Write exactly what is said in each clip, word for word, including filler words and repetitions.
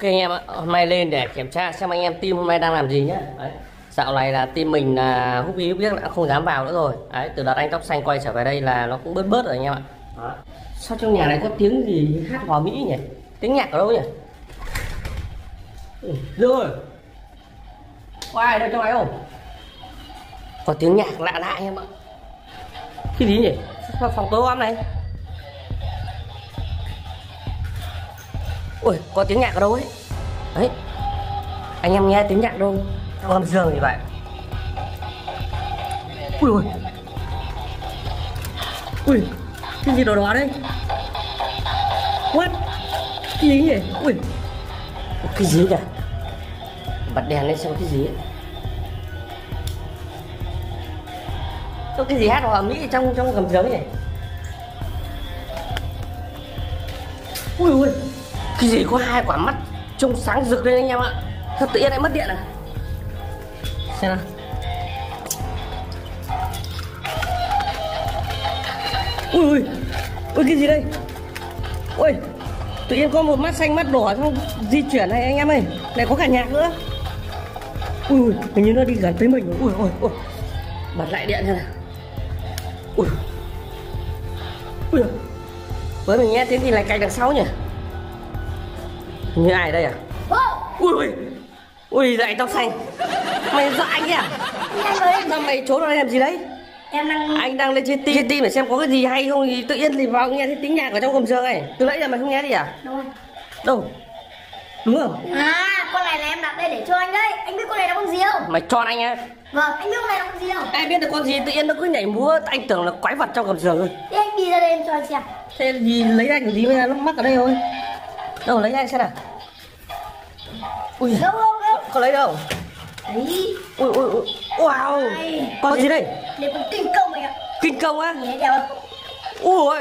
anh em ạ, hôm nay lên để kiểm tra xem anh em team hôm nay đang làm gì nhá. Đấy. Dạo này là team mình là hút bí hút biết đã không dám vào nữa rồi. Đấy, từ đợt anh tóc xanh quay trở về đây là nó cũng bớt bớt rồi anh em ạ. Đó. Sao trong nhà này có tiếng gì hát hò Mỹ nhỉ? Tiếng nhạc ở đâu nhỉ? Ừ, rồi. Có ai đâu trong này không? Có tiếng nhạc lạ lạ anh em ạ. Cái gì nhỉ? Sao phòng tối om này? Ui, có tiếng nhạc ở đâu ấy? Đấy. Anh em nghe tiếng nhạc đâu? Trong gầm giường thì vậy. Ui ui. Ui, cái gì đỏ đỏ đây? What? Cái gì nhỉ? Ui. Cái gì nhỉ? Bật đèn lên xem cái gì ấy. Có cái gì hát hò Mỹ trong trong gầm giường nhỉ? Ui ui. Cái gì có hai quả mắt trông sáng rực lên anh em ạ. Sao tự nhiên lại mất điện à? Xem nào. Ui ui. Ui cái gì đây? Ui. Tự nhiên có một mắt xanh mắt đỏ xong di chuyển này anh em ơi. Này có cả nhạc nữa. Ui ui. Hình như nó đi gần tới mình rồi. Ui ui ui. Bật lại điện xem nào. Ui. Ui. Với mình nghe tiếng gì lại cạch đằng sau nhỉ? Như ai đây à? Ui ui. Ui dậy tóc xanh. Mày dọa anh à? Sao mày trốn vào đây làm gì đấy? Em đang... Anh đang lên trên tin tin để xem có cái gì hay không thì tự nhiên thì vào nghe thấy tiếng nhạc ở trong gầm giường này. Từ nãy giờ mày không nghe gì à? Đâu? Đâu? Đúng không? À, con này là em đặt đây để cho anh đấy. Anh biết con này là con gì không? Mày cho anh á? Vâng, anh biết con này là con gì không? Ai biết được con gì tự nhiên nó cứ nhảy múa, anh tưởng là quái vật trong gầm giường thôi. Thế anh đi ra đây em cho anh xem. Thế gì lấy anh gì bây giờ nó mắc ở đây thôi. Đâu lấy anh xem nào. Ui. Đâu đâu đâu. Có lấy đâu? Đấy. Ui ui ui. Wow. Đây. Con, con gì đây? Đây con kinh công này ạ. Kinh công á? Nhìn thấy đẹp không? Ui.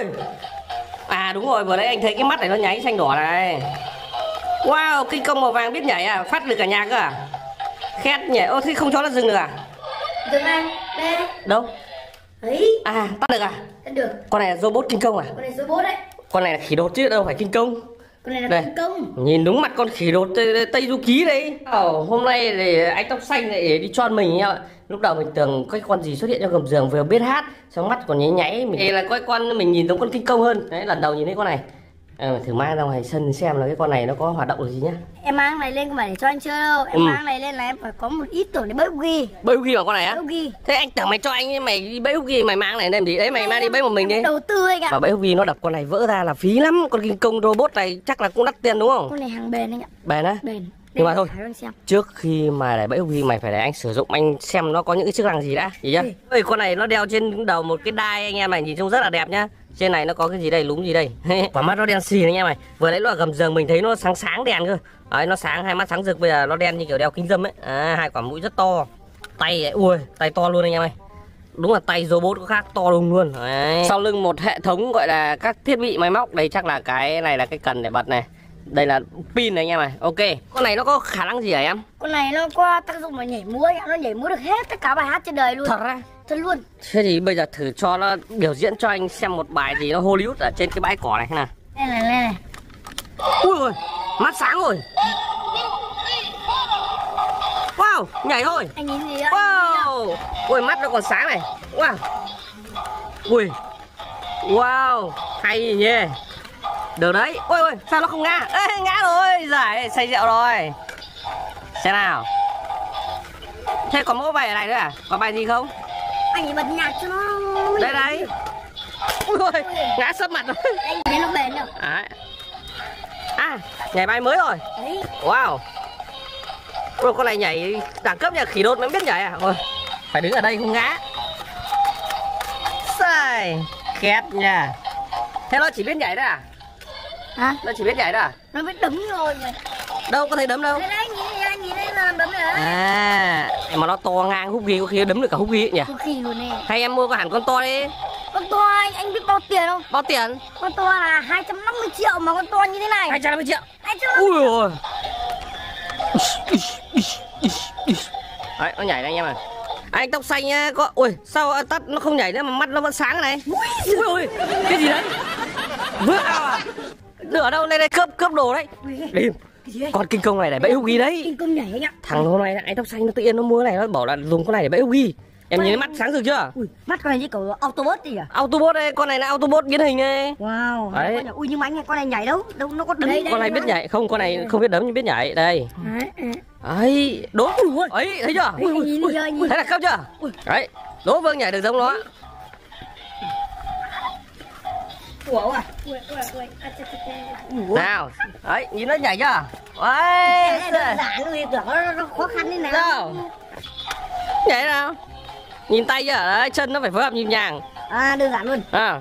À đúng rồi, vừa nãy anh thấy cái mắt này nó nháy xanh đỏ này. Wow, kinh công màu vàng biết nhảy à? Phát được cả nhạc cơ à? Khét nhảy. Ô thế không cho nó dừng được à? Dừng này. Đây. Đâu? Đấy. À, tắt được à? Tắt được. Con này là robot kinh công à? Con này robot đấy. Con này là khỉ đột chứ đâu phải kinh công. Con này là đây. kinh công. Nhìn đúng mặt con khỉ đột Tây, Tây Du Ký đấy. Oh, hôm nay thì anh tóc xanh lại đi cho mình nha. Lúc đầu mình tưởng có con gì xuất hiện trong gầm giường vừa biết hát, xong mắt còn nháy nháy. Mình thì là có con mình nhìn giống con kinh công hơn. Đấy, lần đầu nhìn thấy con này. À, thử mang ra ngoài sân xem là cái con này nó có hoạt động gì nhá. Em mang này lên không phải để cho anh chơi đâu. Em ừ. mang này lên là em phải có một ý tưởng để bẫy Ugi. Bẫy Ugi vào con này á? Ugi. Thế anh tưởng mày cho anh mày đi bẫy Ugi, mày mang này làm gì? Đấy mày mang đi bẫy một mình đi. Đầu tư anh ạ. Và bẫy Ugi nó đập con này vỡ ra là phí lắm. Con kinh công robot này chắc là cũng đắt tiền đúng không? Con này hàng bền anh ạ. Bền á? Bền. Nhưng mà thôi, trước khi mà để bẫy Ugi mày phải để anh sử dụng, anh xem nó có những cái chức năng gì đã, gì nhá. Ơi con này nó đeo trên đầu một cái đai anh em mày, nhìn trông rất là đẹp nhá. Trên này nó có cái gì đây, lúng gì đây? Quả mắt nó đen xì anh em mày. Vừa nãy nó ở gầm giường mình thấy nó sáng sáng đèn cơ. Đấy, nó sáng, hai mắt sáng rực, bây giờ nó đen như kiểu đeo kính râm ấy. À, hai quả mũi rất to. Tay ấy, ui, tay to luôn anh em ơi. Đúng là tay robot có khác, to đùng luôn. Đấy. Sau lưng một hệ thống gọi là các thiết bị máy móc. Đây chắc là cái này là cái cần để bật này. Đây là pin này anh em này. Ok. Con này nó có khả năng gì hả em? Con này nó có tác dụng là nhảy múa, nó nhảy múa được hết tất cả bài hát trên đời luôn. Thật ra? Thật luôn. Thế thì bây giờ thử cho nó biểu diễn cho anh xem một bài gì nó Hollywood ở trên cái bãi cỏ này nào. Đây này, đây này. Ui ôi, mắt sáng rồi. Wow, nhảy thôi. Anh nhìn gì ạ? Wow. Ui, mắt nó còn sáng này. Wow. Ui. Wow, hay gì nhỉ. Được đấy. Ôi ôi, sao nó không ngã? Ê, ngã rồi. Giải say rượu rồi. Xem nào. Thế còn mỗi bài ở này nữa à? Có bài gì không? Anh chỉ bật nhạc cho nó. Đây đây. Ui ôi, ngã sấp mặt rồi. Anh thấy nó bền đâu. À, à, nhảy bài mới rồi. Đấy. Wow. Ôi, con này nhảy đẳng cấp nhà khỉ đột mới biết nhảy à? Ôi, phải đứng ở đây không ngã. Sai. Khét nha. Thế nó chỉ biết nhảy đó à? Hả? Nó chỉ biết nhảy đó à? Nó biết đấm rồi mà. Đâu có thấy đấm đâu. Đây đấy, nhìn đây, anh nhìn đây là đấm rồi đấy. À, mà nó to ngang hút ghi có khi đấm được cả hút ghi nhỉ? Có khi luôn nè. Hay em mua có hẳn con to đi. Con to anh, anh biết bao tiền không? Bao tiền? Con to là hai trăm năm mươi triệu mà con to như thế này. hai trăm năm mươi triệu. hai trăm năm mươi. Ui ôi. Đấy, nó nhảy đây anh em à. Anh tóc xanh nhá, có ui sao tắt nó không nhảy nữa mà mắt nó vẫn sáng này. Ui ui, cái gì đấy? Vỡ ao à? Đưa ở đâu đây đây, cướp cướp đồ đấy. Đi. Cái gì đấy? Con kinh công này để bẫy Hugi đấy. Kinh công nhảy anh ạ. Thằng hôm nay anh tóc xanh nó tự nhiên nó mua cái này, nó bảo là dùng con này để bẫy Hugi. Em nhìn mắt sáng rực chưa? Ui, mắt con này như kiểu Autobot gì à? Autobot đây, con này là Autobot biến hình này. Wow. Đấy. Con này, ui nhưng mà anh con này nhảy đâu? Đâu nó có đấm. Đây, Con này biết nhảy không? Con này không biết đấm nhưng biết nhảy. Đây. Ấy, đố. Ấy, thấy chưa? Ui, ui, ui, ui. Thấy là cấp chưa? Đấy. Đố Vương nhảy được giống nó. Ủa à? Nào. Đấy, nhìn nó nhảy chưa? Đấy. Đơn giản luôn, tưởng nó, nó khó khăn thế nào. Đâu? Nhảy nào? Nhìn tay chưa? Đấy, chân nó phải phối hợp nhịp nhàng. À, đơn giản luôn. À.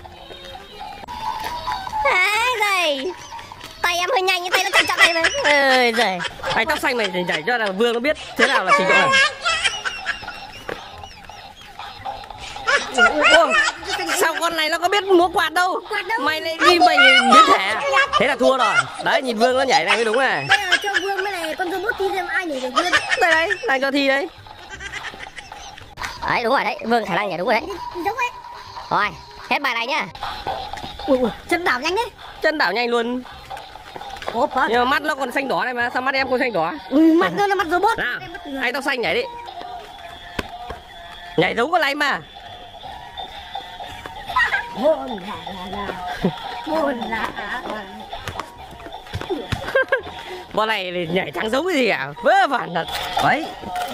À, đây. Tay em hơi nhanh, tay nó chậm chậm này mà. Ê, giời. Anh tóc xanh mày thì nhảy cho là Vương nó biết thế nào là trình độ này. Ô, sao con này nó có biết múa quạt đâu? Mày lại đi mày biến thể. Thế là thua rồi. Đấy, nhìn Vương nó nhảy này mới đúng này. Bây giờ cho Vương với này con robot thi xem ai nhảy được Vương. Đây đấy, đang cho thi đấy. Đấy đúng rồi đấy, Vương khả năng nhảy đúng rồi đấy. Giống ấy. Rồi, hết bài này nhá. Ui, ui, chân đảo nhanh đấy. Chân đảo nhanh luôn. Ủa, phải. Nhưng mà mắt nó còn xanh đỏ này mà, sao mắt em không xanh đỏ? Ui, mắt nó là mắt robot. Nào, anh tóc xanh nhảy đi. Nhảy giống con này mà. Buồn lạ lạ. Buồn lạ lạ. Con này thì nhảy chẳng giống cái gì cả, vớ vẩn thật. Đấy.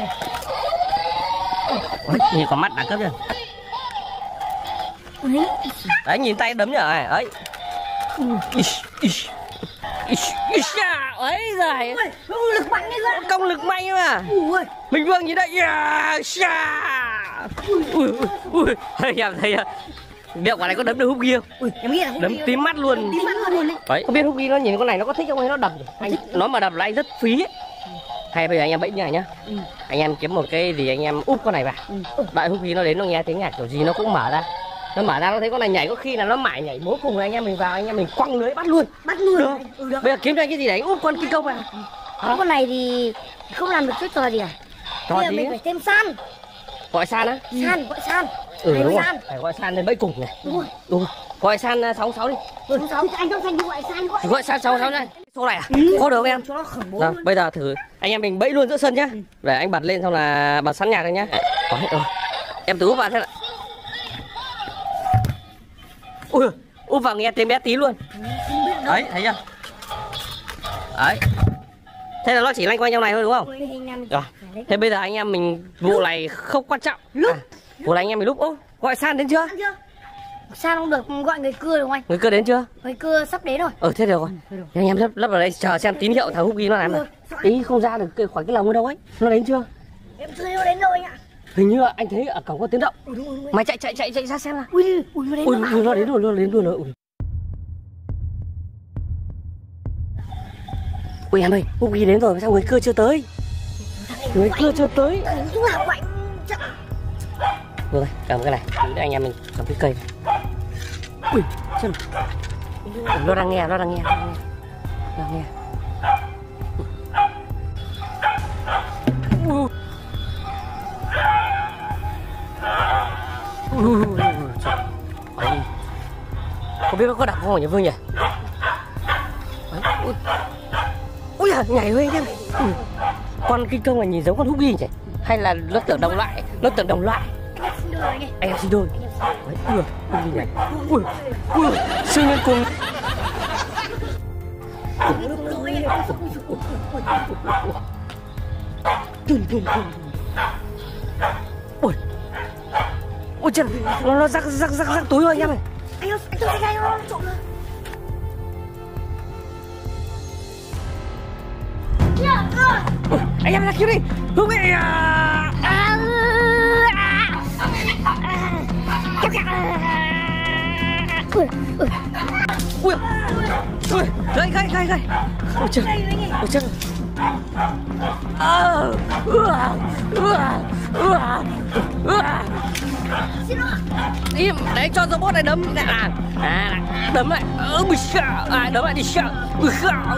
Ôi, nhìn con mắt đẳng cấp chưa? Đấy, nhìn tay đấm nhở này, đấy. Ấy rồi. Lực mạnh đấy cơ. Công lực mạnh mà. Mình Vương nhìn đây. Ui ui ui. Em thấy liệu quả này có đấm được Hugi không? Ui, em nghĩ là đấm tím mắt luôn. Tím mắt luôn đấy. Đấy, không biết Hugi nó nhìn con này nó có thích không hay nó đập. Anh nó mà đập là anh rất phí ấy. Hay bây giờ anh em bẫy như này nhá. Ừ. Anh em kiếm một cái gì anh em úp con này vào. Ừ. Đợi Hugi nó đến nó nghe tiếng nhạc kiểu gì nó cũng mở ra. Nó mở ra nó thấy con này nhảy, có khi là nó mải nhảy bố cùng anh em mình vào, anh em mình quăng lưới bắt luôn. Bắt luôn. Được. Ừ, được. Bây giờ kiếm cho anh cái gì đấy úp con kinh công vào. Ừ. Con này thì không làm được cái trò gì à? Trò bây giờ gì mình ấy? phải thêm san. Gọi san á? San, gọi san. Ừ Hay đúng rồi. san. Phải gọi san lên bẫy cùng này. Đúng rồi. Đúng rồi. Gọi san sáu sáu đi. sáu sáu anh không xanh đi gọi san gọi. Gọi san sáu sáu này. Số này à? Ừ. Có được không em? Cho nó khủng bố. Nào, bây giờ thử anh em mình bẫy luôn giữa sân nhá. Ừ. Để anh bật lên xong là bật sẵn nhạc đây nhá. Có hết rồi. Em thử úp vào thế nào. Ui, úp vào nghe tiếng bé tí luôn. Đấy, thấy chưa? Đấy. Thế là nó chỉ loanh quanh trong này thôi đúng không? Rồi. Thế bây giờ anh em mình vụ này không quan trọng. À, vụ này anh em mình lúc ô gọi san đến chưa? San không được, gọi người cưa được không anh? Người cưa đến chưa? Người cưa sắp đến rồi. Ờ thế được rồi. Ừ, anh em lắp lắp vào đây chờ xem tín hiệu thằng Hugi nó làm nào. Ý không ra được khỏi cái lồng ở đâu ấy. Nó đến chưa? Em chưa nó đến rồi anh ạ. Hình như anh thấy ở cổng có tiếng động. Ừ, đúng rồi, đúng rồi. Mày chạy chạy chạy chạy ra xem nào. Ui, ui nó đến ui, rồi. Ui, nó đến rồi, nó đến rồi. Ui. Ui em ơi, Hugi đến rồi, sao người cưa chưa tới? Người cưa chưa tới. Chú nào quạnh. Rồi, cầm cái này, để anh em mình cầm cái cây này. Ui, xem. Nó đang nghe, nó đang nghe, nó đang nghe. Nó đang nghe. Uh. Uh. Uh. Không biết nó có đập không nhỉ Vương nhỉ? Ui, ui à, nhảy hơi em. Ừ. Con kinh công này nhìn giống con Hugi nhỉ? Hay là nó tưởng đồng loại? Nó tưởng đồng loại. Anh em xin đôi. Ui, Hugi nhảy. Ui, ui, siêu nhân cùng. Ui, ui trời, nó nó rắc rắc rắc rắc túi rồi anh em ơi. Anh ơi, anh tôi thấy nó trộm rồi. Ui, anh em ra cứu đi. Hugi à. Ui, ui, ui, ui, gây gây gây gây. Ôi trời, ôi trời. À, ua, ua, ua, ua. Im, đấy cho robot này đấm lại à, à, đấm lại, ơ, bị sợ, à, đấm lại đi sợ, ui,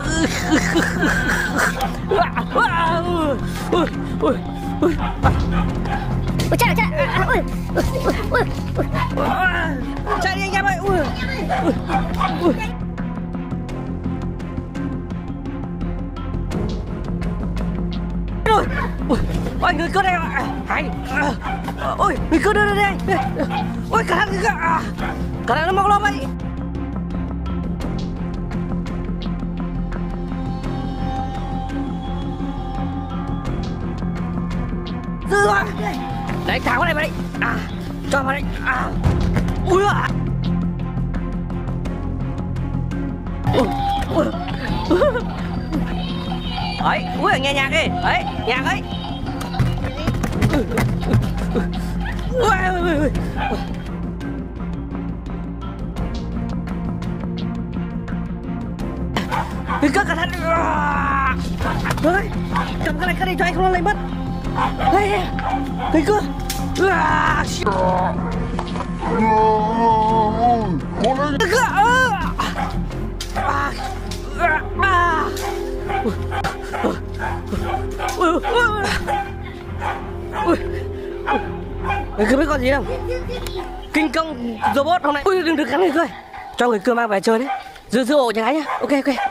ui, ui, ui, ui, chạy chạy, ui, ui, ui, ui, chạy đi anh em ơi, ui, ui, ui. Ôi người cướp đây à, hay. Ôi người cướp đây đây đây. Ôi cả thằng cả cả thằng nó móc lốp ấy. Dư rồi. Đấy tháo cái này vào đây. À cho vào đây. À ui à. Ấy, ui nghe nhạc đi. Ấy, nhạc ấy. Ui ui ui. Cái cất cẩn thận. Đấy, cầm cái này cái này cho anh không nó lấy mất. Đây, cái cưa. Cái cưa. À. À. Người cưa biết con gì không? Kinh công robot hôm nay. Ui đừng được cắn người cưa. Cho người cưa mang về chơi đấy. Giữ giữ ổ cho gái nhá. Ok ok.